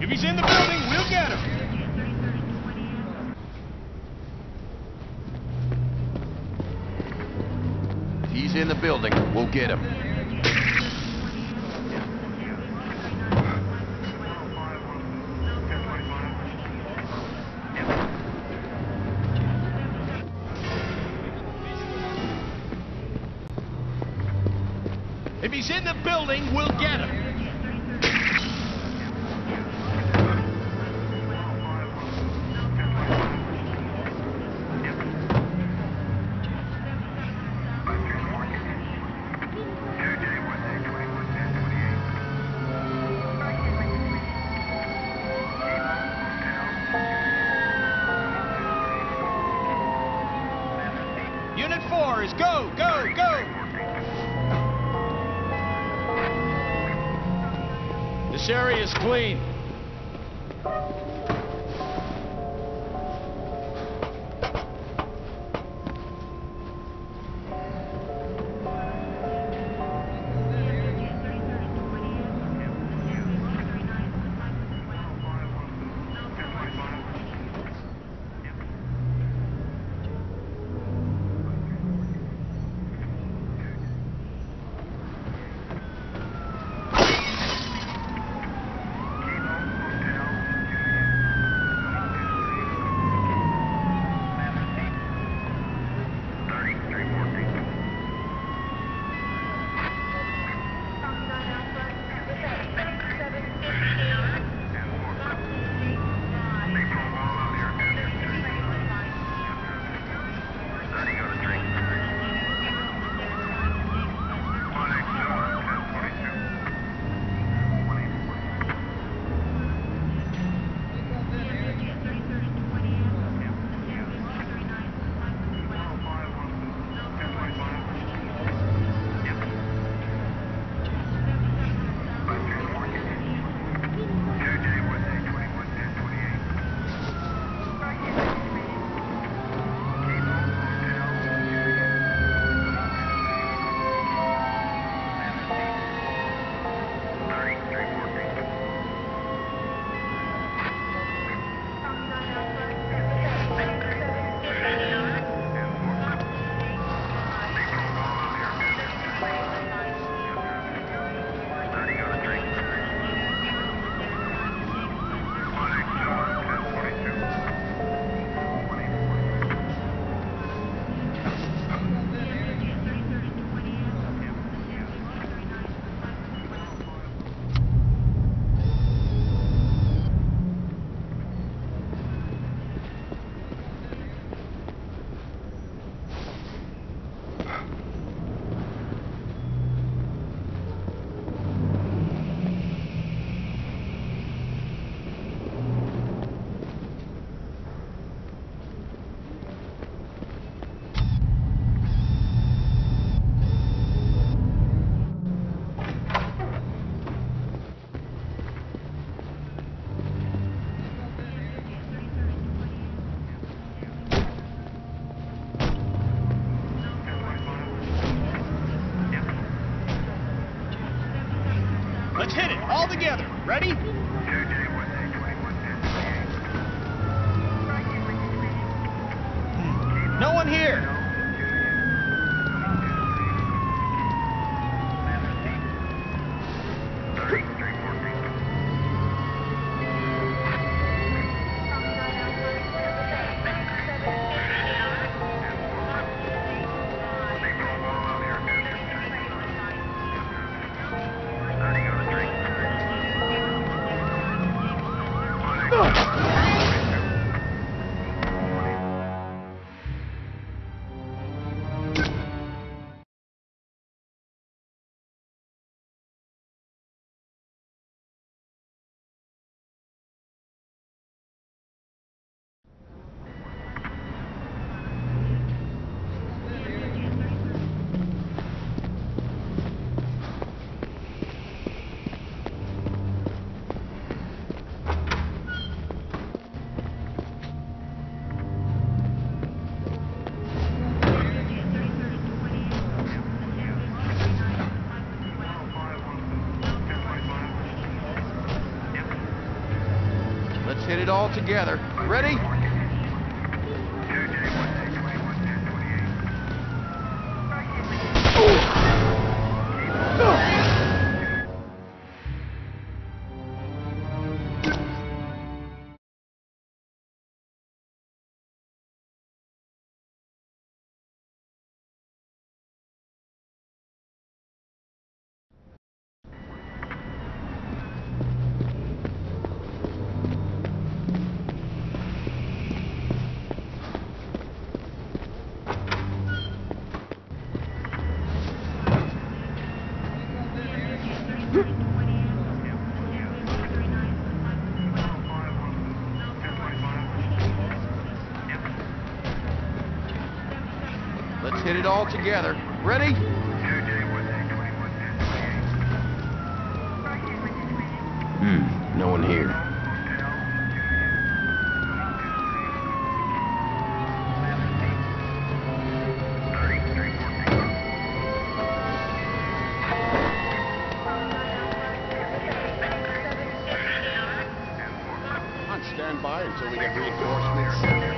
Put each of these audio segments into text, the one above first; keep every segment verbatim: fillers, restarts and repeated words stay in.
If he's in the building, we'll get him. If he's in the building, we'll get him. If he's in the building, we'll get him. Unit four is go, go, go! This area is clean. Let's hit it, all together. Ready? Hmm. No one here. hit it all together. Ready? Let's hit it all together. Ready? Hmm, no one here. On standby until we get reinforcements.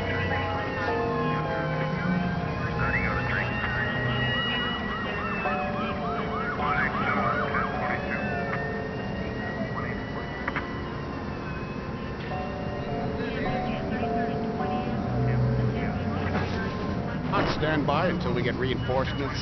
Stand by until we get reinforcements.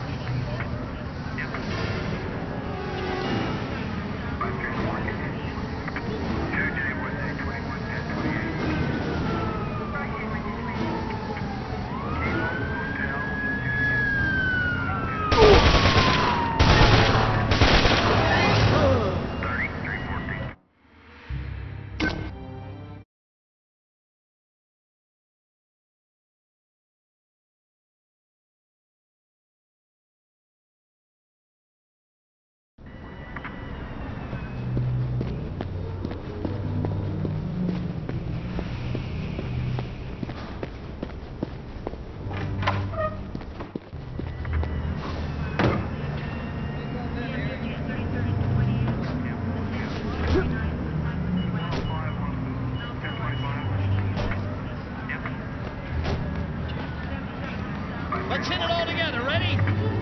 Let's hit it all together. Ready?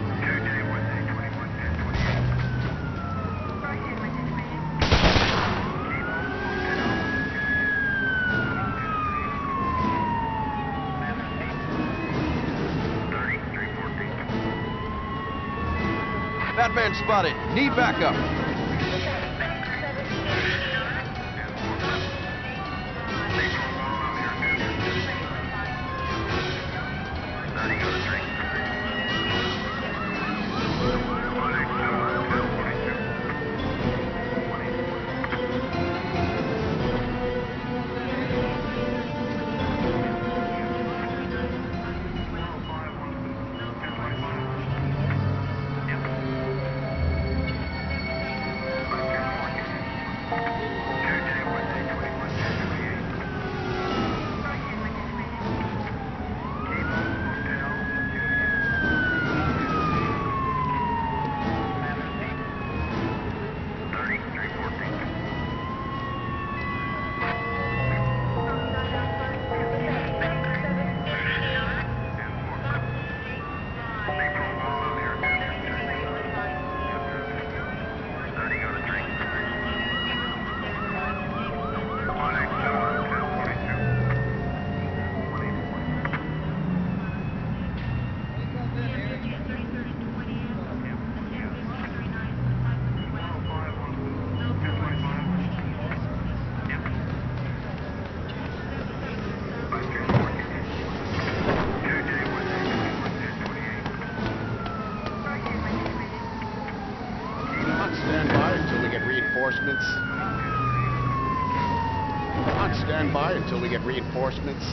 Batman spotted. Need backup. Reinforcements. On standby until we get reinforcements.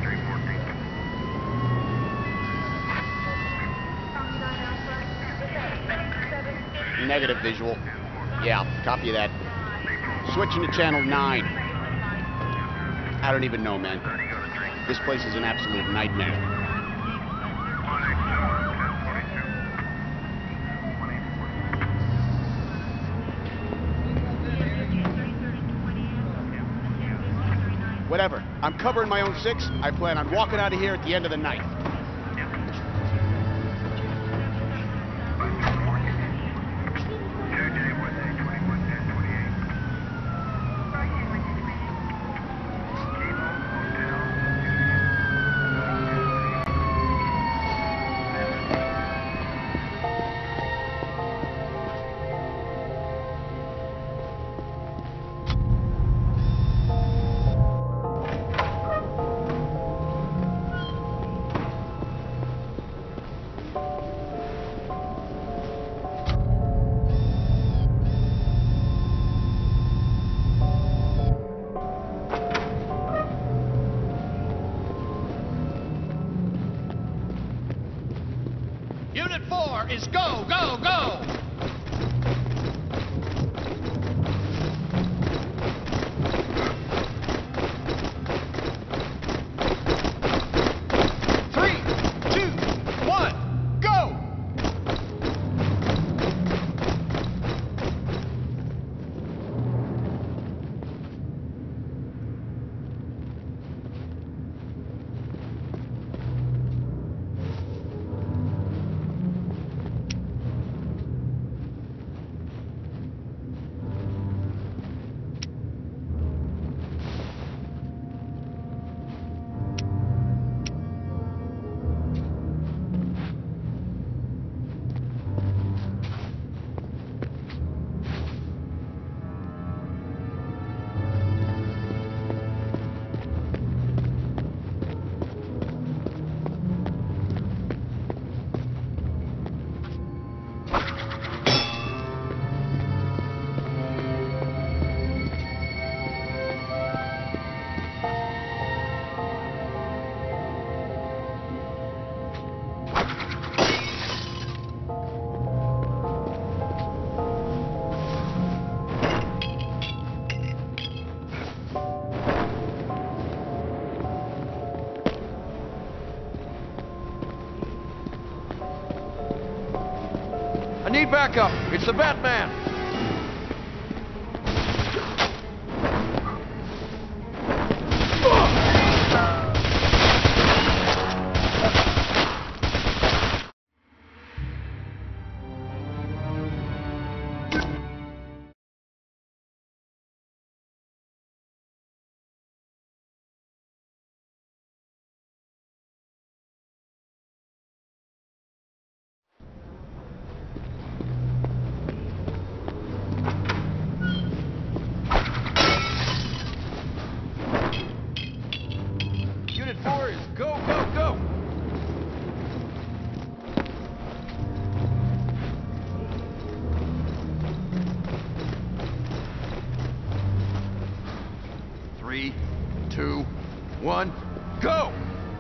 Negative visual. Yeah, copy that. Switching to channel nine. I don't even know, man. This place is an absolute nightmare. I'm covering my own six. I plan on walking out of here at the end of the night. Unit four is go, go, go! Three, two, one, go! I need backup. It's the Batman. Unit four is go, go, go! Three, two, one, go!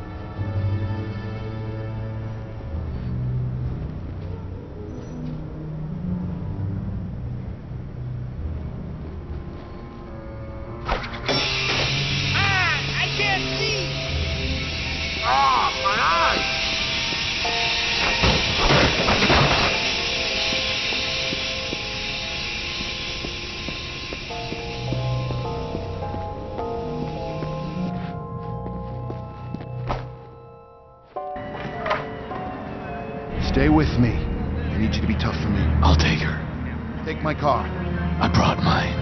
Stay with me. I need you to be tough for me. I'll take her. Take my car. I brought mine.